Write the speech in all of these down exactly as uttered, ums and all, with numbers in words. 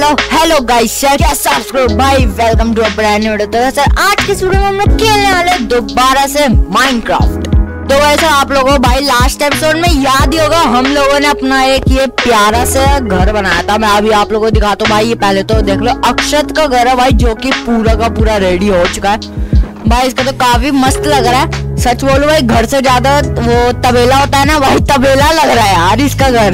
Hello hello guys sir, क्या subscribe भाई, welcome to a brand new video. तो sir आज की वीडियो में हम लोग खेलने वाले दोबारा से माइनक्राफ्ट। तो वैसे आप लोगों को भाई लास्ट एपिसोड में याद ही होगा, हम लोगों ने अपना एक ये प्यारा सा घर बनाया था। मैं अभी आप लोगों को दिखाता हूँ भाई। ये पहले तो देख लो, अक्षत का घर है भाई, जो कि पूरा का पूरा रेडी हो चुका है भाई। इसका तो काफी मस्त लग रहा है, सच बोलूं भाई। घर से ज्यादा वो तबेला होता है ना भाई, तबेला लग रहा है यार इसका घर।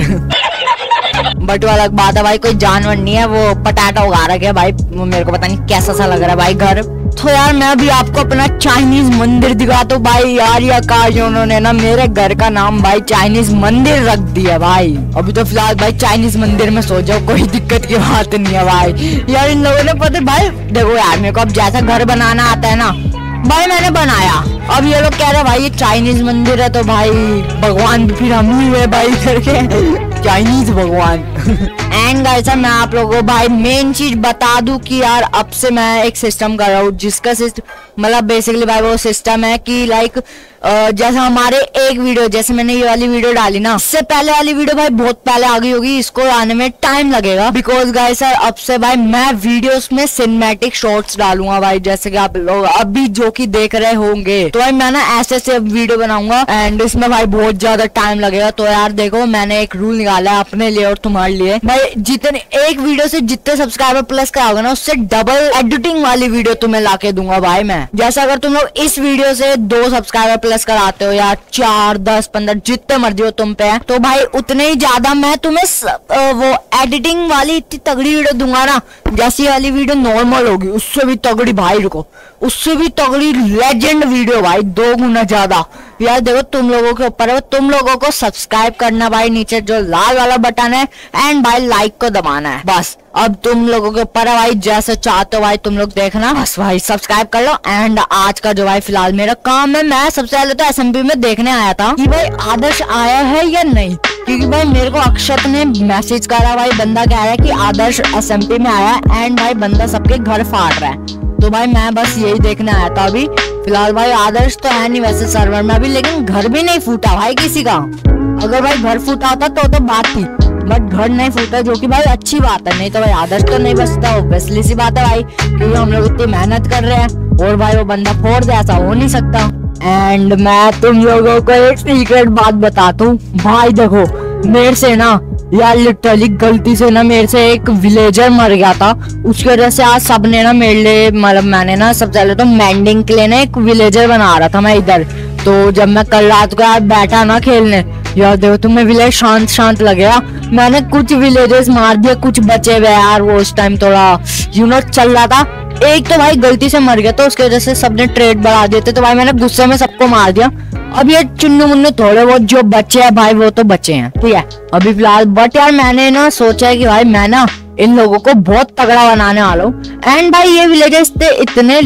बट वो अलग बात है भाई, कोई जानवर नहीं है, वो पटाटा उगा रखा है भाई। वो मेरे को पता नहीं कैसा सा लग रहा है भाई घर। तो यार मैं अभी आपको अपना चाइनीज मंदिर दिखाता हूँ भाई। यार ये आकाश उन्होंने ना मेरे घर का नाम भाई चाइनीज मंदिर रख दिया भाई। अभी तो फिलहाल भाई चाइनीज मंदिर में सो जाओ, कोई दिक्कत की बात नहीं है भाई। यार इन लोगों ने पता भाई, देखो यार मेरे को अब जैसा घर बनाना आता है ना भाई, मैंने बनाया। अब ये लोग कह रहे हैं भाई ये चाइनीज मंदिर है, तो भाई भगवान भी फिर हम ही हुए भाई करके, चाइनीज भगवान। एंड गाइस मैं आप लोगों को भाई मेन चीज बता दूं कि यार अब से मैं एक सिस्टम कर रहा हूँ, जिसका सिस्टम मतलब बेसिकली भाई वो सिस्टम है कि लाइक जैसे हमारे एक वीडियो, जैसे मैंने ये वाली वीडियो डाली ना, इससे पहले वाली वीडियो भाई बहुत पहले आ गई होगी, इसको आने में टाइम लगेगा। बिकॉज गाइस सर अब से भाई मैं वीडियोस में सिनेमैटिक शॉट्स डालूंगा भाई, जैसे कि आप लोग अभी जो कि देख रहे होंगे। तो भाई मैं ना ऐसे ऐसे वीडियो बनाऊंगा एंड इसमें भाई बहुत ज्यादा टाइम लगेगा। तो यार देखो मैंने एक रूल निकाला है अपने लिए और तुम्हारे लिए भाई, जितने एक वीडियो से जितने सब्सक्राइबर प्लस कराओगे ना, उससे डबल एडिटिंग वाली वीडियो तुम्हें लाके दूंगा भाई मैं। जैसे अगर तुम लोग इस वीडियो से दो सब्सक्राइबर प्लस कराते हो या चार दस पंद्रह जितने मर्जी हो तुम पे, तो भाई उतने ही ज्यादा मैं तुम्हें वो एडिटिंग वाली इतनी तगड़ी वीडियो दूंगा ना। जैसी वाली वीडियो नॉर्मल होगी उससे भी तगड़ी भाई, रुको उससे भी तगड़ी लेजेंड वीडियो भाई, दो गुना ज्यादा। यार देखो तुम लोगों के ऊपर है, तुम लोगों को सब्सक्राइब करना भाई, नीचे जो लाल वाला बटन है एंड भाई लाइक को दबाना है बस। अब तुम लोगों के ऊपर है भाई, जैसे चाहते हो भाई तुम लोग देखना, बस भाई सब्सक्राइब कर लो। एंड आज का जो भाई फिलहाल मेरा काम है, मैं सबसे पहले तो एसएमपी में देखने आया था कि भाई आदर्श आया है या नहीं, क्योंकि भाई मेरे को अक्षत ने मैसेज करा भाई, बंदा कह रहा है कि आदर्श एसएमपी में आया एंड भाई बंदा सबके घर फाड़ रहा है। तो भाई मैं बस यही देखने आया था अभी फिलहाल। भाई आदर्श तो है नहीं वैसे सर्वर में अभी, लेकिन घर भी नहीं फूटा भाई किसी का। अगर भाई घर फूटा होता तो तो बात थी, बट घर नहीं फूटा, जो कि भाई अच्छी बात है। नहीं तो भाई आदर्श तो नहीं बचता, ऑब्वियसली सी बात है भाई, क्योंकि हम लोग इतनी मेहनत कर रहे हैं और भाई वो बंदा फोड़ दे, ऐसा हो नहीं सकता। एंड मैं तुम लोगों को एक सीक्रेट बात बताता हूँ भाई, देखो मेरे से ना यार लिटरली गलती से ना मेरे से एक विलेजर मर गया था, उसकी वजह से आज सबने ना मेरे लिए, मतलब मैंने ना सबसे पहले तो मैंडिंग के लिए ना एक विलेजर बना रहा था मैं इधर। तो जब मैं कल रात को यार बैठा ना खेलने, यार देखो तुम्हें विलेज शांत शांत लगेगा, मैंने कुछ विलेजर्स मार दिया, कुछ बचे हुए यार। वो उस टाइम थोड़ा यू नो चल रहा था, एक तो भाई गलती से मर गया, तो उसकी वजह से सबने ट्रेड बढ़ा दिए थे, तो भाई मैंने गुस्से में सबको मार दिया। अब ये चुन्नू मुन्नू थोड़े बहुत जो बच्चे हैं भाई, वो तो बचे हैं ठीक है अभी फिलहाल। बट यार मैंने ना सोचा है कि भाई मैं ना इन लोगों को बहुत तगड़ा बनाने वाला हूँ। एंड भाई ये विलेजर्स इतने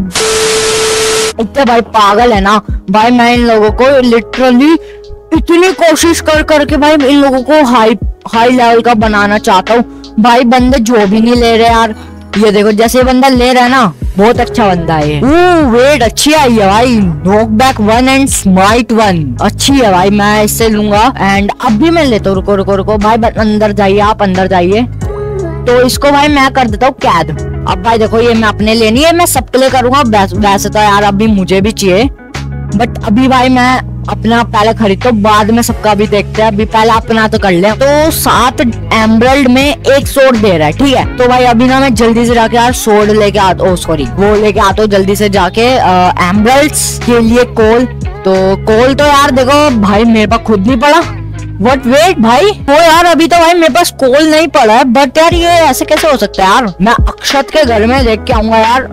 इतने भाई पागल है ना भाई, मैं इन लोगों को लिटरली इतनी कोशिश कर करके भाई इन लोगों को हाई हाई लेवल का बनाना चाहता हूँ भाई। बंदे जो भी नहीं ले रहे यार, ये देखो जैसे ये बंदा ले रहा है ना, बहुत अच्छा बंदा है ये। वेट अच्छी आई है भाई, knock back one and smite one अच्छी है भाई, मैं इससे लूंगा। एंड अब भी मैं लेता हूँ, रुको रुको रुको भाई, अंदर जाइए आप, अंदर जाइए। तो इसको भाई मैं कर देता हूँ कैद। अब भाई देखो ये मैं अपने लिए नहीं है, मैं सबके लिए करूंगा। वैसे तो यार अभी मुझे भी चाहिए, बट अभी भाई मैं अपना पहले खरीदता हूँ, बाद में सबका भी देखते हैं। अभी पहले अपना तो कर ले। तो सात एमरल्ड में एक सोर्ड दे रहा है ठीक है। तो भाई अभी ना मैं जल्दी से जाके यार सोर्ड लेके आता हूँ, सॉरी वो लेके आता हूँ जल्दी से जाके एमरल्ड्स के लिए कोल। तो कोल तो यार देखो भाई मेरे पास खुद नहीं पड़ा। वट वेट भाई, वो यार अभी तो भाई मेरे पास कोल नहीं पड़ा है, बट यार ये ऐसे कैसे हो सकता है यार। मैं अक्षत के घर में देख के आऊंगा यार,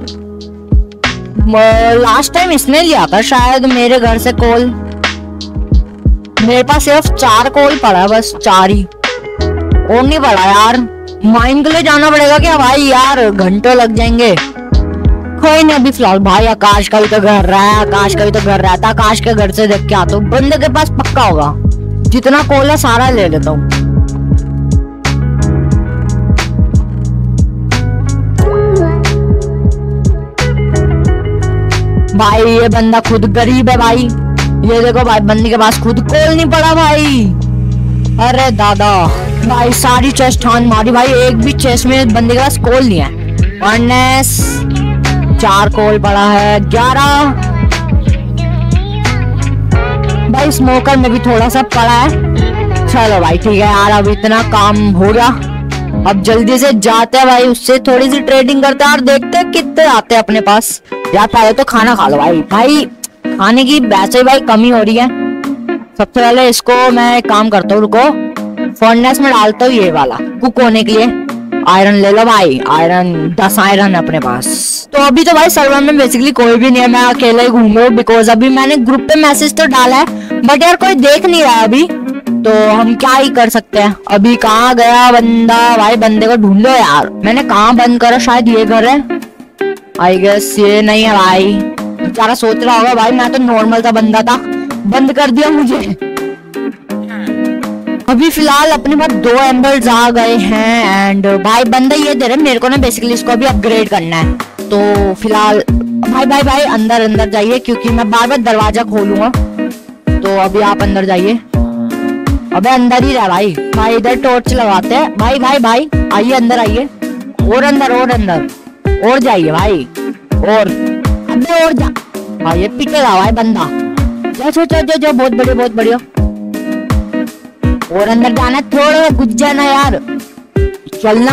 लास्ट टाइम इसने लिया था शायद मेरे घर से कोल। मेरे पास सिर्फ चार कोल पड़ा है, बस चार ही, और नहीं पड़ा यार। माइन के लिए जाना पड़ेगा क्या भाई, यार घंटों लग जाएंगे। कोई नहीं अभी फिलहाल भाई आकाश का भी तो घर रहा है, आकाश का भी तो घर रहता, आकाश के घर से देख के आता हूँ। बंदे के पास पक्का होगा, जितना कोल है सारा ले लेता हूँ। भाई ये बंदा खुद गरीब है भाई, ये देखो भाई बंदी के पास खुद कोल नहीं पड़ा भाई। अरे दादा भाई सारी चेस्ट ठान मारी भाई, एक भी चेस्ट में बंदे के पास कोल नहीं है। फर्नेस चार कोल पड़ा है, ग्यारह भाई स्मोकर में भी थोड़ा सा पड़ा है। चलो भाई ठीक है यार, अब इतना काम हो गया, अब जल्दी से जाते हैं भाई, उससे थोड़ी सी ट्रेडिंग करते हैं और देखते हैं कितने आते हैं अपने पास। यार पहले तो खाना खा लो भाई, भाई खाने की वैसे ही भाई कमी हो रही है। सबसे पहले इसको मैं एक काम करता हूँ, रुको फर्नेस में डालता हूँ ये वाला कुक होने के लिए। आयरन ले लो भाई, आयरन दस आयरन है अपने पास। तो अभी तो भाई सर्वर में बेसिकली कोई भी नहीं है, मैं अकेले ही घूम रहा हूँ, बिकॉज अभी मैंने ग्रुप पे मैसेज तो डाला है बट यार कोई देख नहीं रहा है अभी, तो हम क्या ही कर सकते हैं। अभी कहाँ गया बंदा, भाई बंदे को ढूंढ लो यार। मैंने कहाँ बंद करा, शायद ये घर है, आई गेस ये नहीं है भाई। बेचारा सोच रहा होगा भाई मैं तो नॉर्मल सा बंदा था, बंद कर दिया मुझे। अभी फिलहाल अपने पास दो एम्बर्स आ गए हैं एंड भाई बंदा ये दे रहे मेरे को ना, बेसिकली इसको अभी अपग्रेड करना है। तो फिलहाल भाई भाई भाई अंदर अंदर जाइए, क्योंकि मैं बार बार दरवाजा खोलूंगा, तो अभी आप अंदर जाइए। अबे अंदर ही रहा भाई, भाई इधर टॉर्च लगाते हैं। भाई भाई भाई आइए अंदर आइए, और अंदर और अंदर और जाइए भाई, और अबे और जा भाई, ये पीछे रहा भाई बंदा। जा जा जा जा, बहुत बढ़िया बहुत बढ़िया। और अंदर जाना, थोड़ा घुस जाना यार, चलना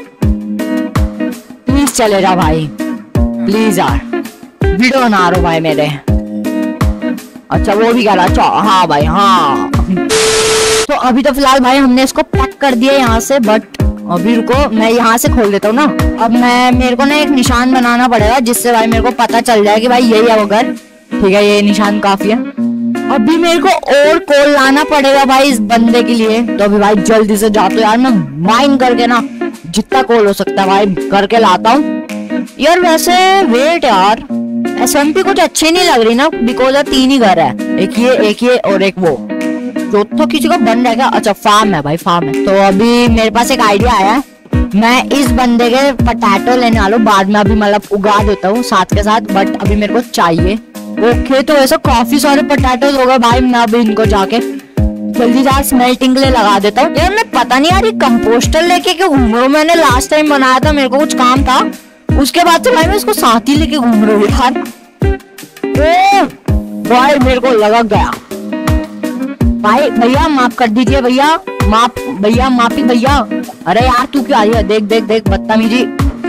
प्लीज, चलेगा भाई प्लीज यार, वीडियो बना रहा भाई मेरे। अच्छा वो भी कह रहा, अच्छा हाँ भाई हाँ। तो अभी तो फिलहाल भाई हमने इसको पैक कर दिया यहाँ से, बट अभी रुको मैं यहाँ से खोल देता हूँ ना। अब मैं मेरे को ना एक निशान बनाना पड़ेगा, जिससे भाई मेरे को पता चल जाए कि भाई यही है वो घर। ठीक है ये निशान काफी है। अभी मेरे को और कोल लाना पड़ेगा भाई इस बंदे के लिए, तो अभी भाई जल्दी से जाता हूँ यार, मैं माइन करके ना जितना कोल हो सकता है भाई करके लाता हूँ। यार वैसे वेट यार, एसएमपी कुछ अच्छी नहीं लग रही ना, बिकॉज तीन ही घर है, एक ये एक ये और एक वो, चौथा किसी को बन रहेगा। अच्छा फार्म है भाई, फार्म है। तो अभी मेरे पास एक आइडिया आया है, मैं इस बंदे के पटाटो लेने वाला हूँ, बाद में अभी मतलब उगा देता हूँ साथ के साथ, बट अभी मेरे को चाहिए। ओके तो ऐसा काफी सारे पटाटोज होगा भाई, मैं अभी इनको जाके जल्दी जा स्मेल्टिंग के लिए लगा देता हूँ। यार मैं पता नहीं यार ये कंपोस्टर लेके क्यों घूम रहा हूँ, मैंने लास्ट टाइम बनाया था, मेरे को कुछ काम था, उसके बाद से भाई मैं इसको साथ ही लेके घूम रहा हूँ यार। ओ भाई मेरे को लगा गया भाई, भैया माफ कर दीजिए भैया, माफ भैया माफी भैया। अरे यार तू क्यों आ रही है, देख देख देख बदतमीजी।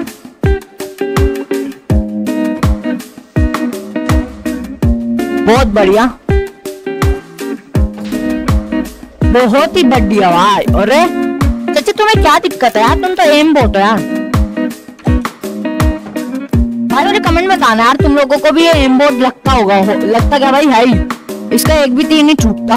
बहुत बढ़िया बहुत ही बढ़िया भाई। अरे चाचा तुम्हें क्या दिक्कत है यार, तुम तो एम बोट हो यार। भाई मुझे कमेंट में बताना यार तुम लोगों को भी ये एम बोट लगता होगा, हो, लगता क्या भाई है ही, इसका एक भी तीन नहीं छूटता।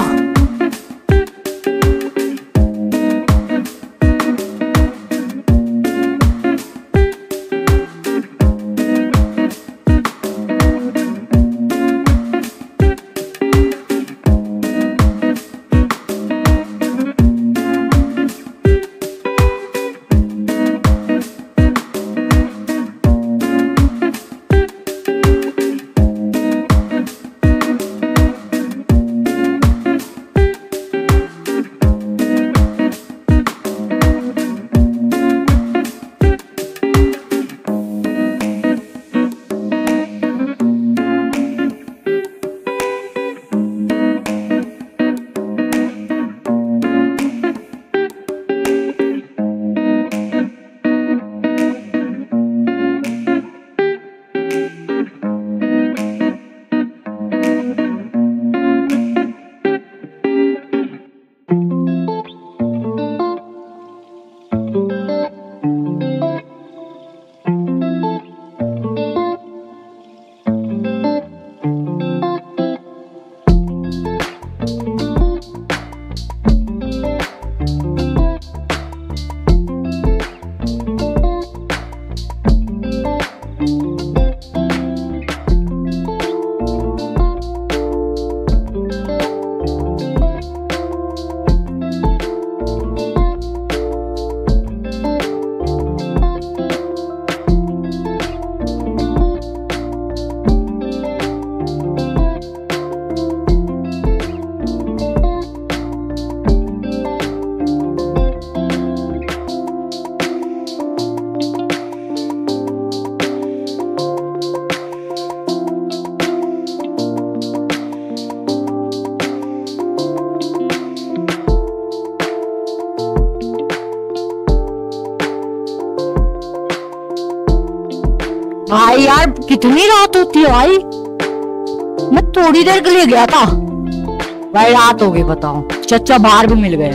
भाई यार कितनी रात होती है भाई, मैं थोड़ी देर के लिए गया था भाई, रात हो गई बताओ। चचा बाहर भी मिल गए।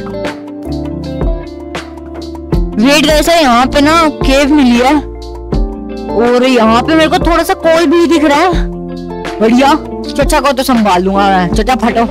वेट कैसा यहाँ पे ना केव मिली है, और यहाँ पे मेरे को थोड़ा सा कोल भी दिख रहा है। बढ़िया, चचा को तो संभाल लूंगा मैं। चचा फटो।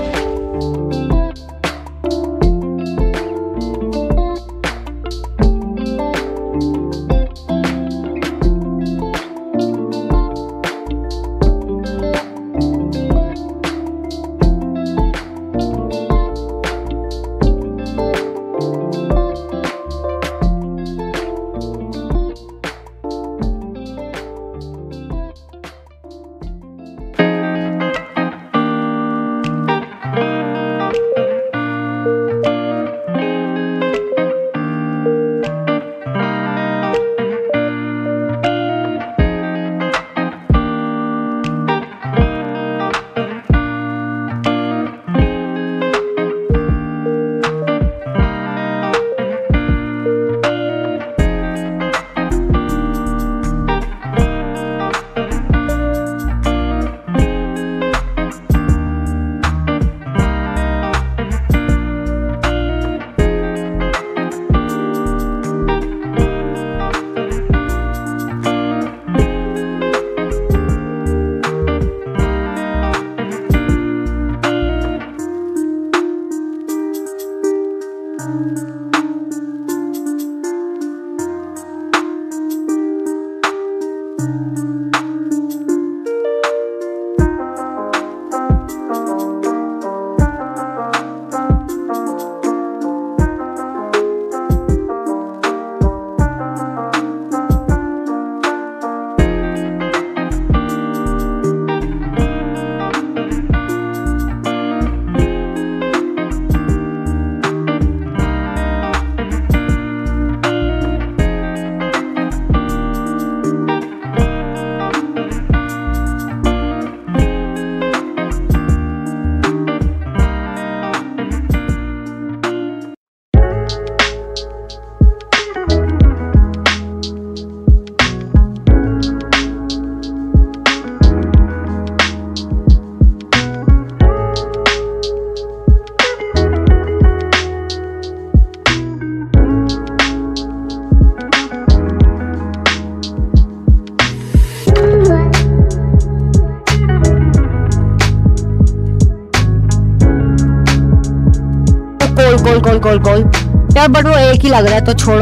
कोल कोल कोल कोल यार, बट वो एक ही लग रहा है तो छोड़ो।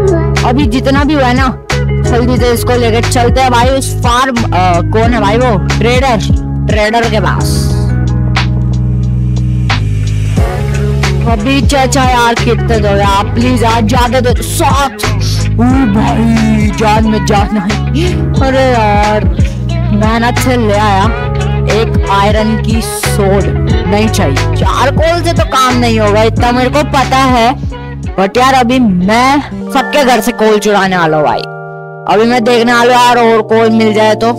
अभी जितना भी हुआ है ना, जल्दी से इसको लेके चलते हैं भाई उस फार्म। कौन है भाई वो? ट्रेडर, ट्रेडर के पास। अभी चाचा यार कितने दो यार, प्लीज यार ज्यादा दो। सात भाई, जान में जान है। अरे यार मेहनत से ले आया एक आयरन की सोड, नहीं चाहिए। चार कोल से तो काम नहीं होगा, इतना मेरे को पता है। बट यार अभी मैं सबके घर से कोल चुराने वाला हूँ भाई। अभी मैं देखने वाला यार और कोल मिल जाए तो।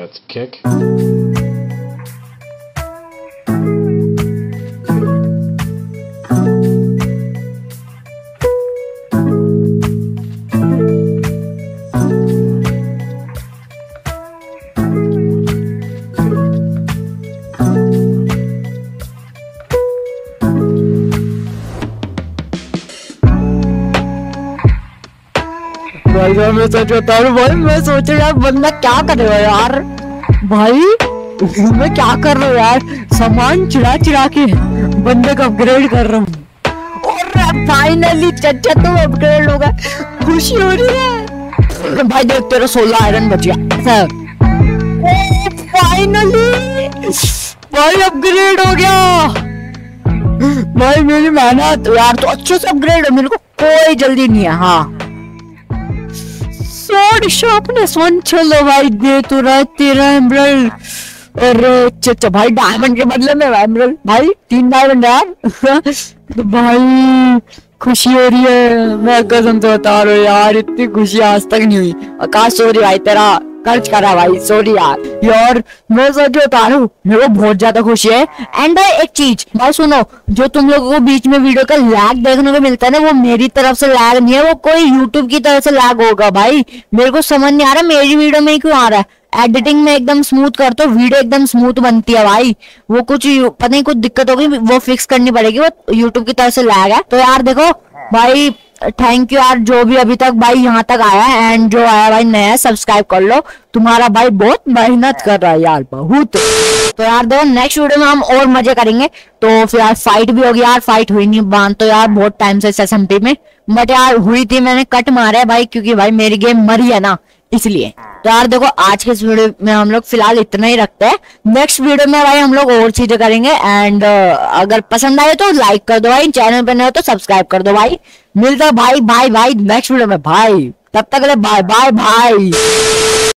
That's a kick. भाई यार मैं सोच रहा हूँ भाई मैं सोच रहा हूँ बंदा क्या करेगा यार। भाई मैं क्या कर रहा हूँ यार, सामान चिरा चिरा के बंदे को अपग्रेड कर रहा हूँ और फाइनली चचा तुम अपग्रेड हो गए, खुशी हो रही है भाई। देख तेरा सोलह आयरन बच गया, फाइनली भाई अपग्रेड हो गया भाई। मेरी मेहनत यार तो अच्छे से अपग्रेड है, मेरे को कोई जल्दी नहीं है। हाँ स्वॉर्ड शार्पनेस वन, चलो भाई दे तो रहा तेरा एमरल्ड। अरे चचा भाई डायमंड के बदले में एमरल्ड भाई, तीन डायमंड यार तो भाई खुशी हो रही है। मैं कसम से बता रहा हूँ यार, इतनी खुशी आज तक नहीं हुई। आकाश सॉरी भाई तेरा खर्च करा भाई, सॉरी यार। यार मैं सच बता रहा हूँ मेरे को बहुत ज्यादा खुशी है। एंड एक चीज भाई सुनो, जो तुम लोगों को बीच में वीडियो का लैग देखने को मिलता है ना, वो मेरी तरफ से लैग नहीं है, वो कोई यूट्यूब की तरफ से लैग होगा भाई। मेरे को समझ नहीं आ रहा मेरी वीडियो में क्यों आ रहा है। एडिटिंग में एकदम स्मूथ कर तो वीडियो एकदम स्मूथ बनती है भाई, वो कुछ पता नहीं कुछ दिक्कत होगी, वो फिक्स करनी पड़ेगी, वो यूट्यूब की तरफ से लैग है। तो यार देखो भाई थैंक यू यार जो भी अभी तक भाई यहाँ तक आया है, एंड जो आया भाई नया सब्सक्राइब कर लो, तुम्हारा भाई बहुत मेहनत कर रहा है यार बहुत। तो यार देखो नेक्स्ट वीडियो में हम और मजे करेंगे। तो फिर यार फाइट भी होगी यार, फाइट हुई नहीं बांध तो यार बहुत टाइम से एसएसएमटी में, बट यार हुई थी, मैंने कट मारा है भाई क्योंकि भाई मेरी गेम मरी है ना इसलिए। तो यार देखो आज के इस वीडियो में हम लोग फिलहाल इतना ही रखते हैं, नेक्स्ट वीडियो में भाई हम लोग और चीजें करेंगे। एंड uh, अगर पसंद आए तो लाइक कर दो भाई, चैनल पे नए हो तो सब्सक्राइब कर दो भाई। मिलता है भाई बाय बाय नेक्स्ट वीडियो में भाई, तब तक के लिए बाय बाय भाई।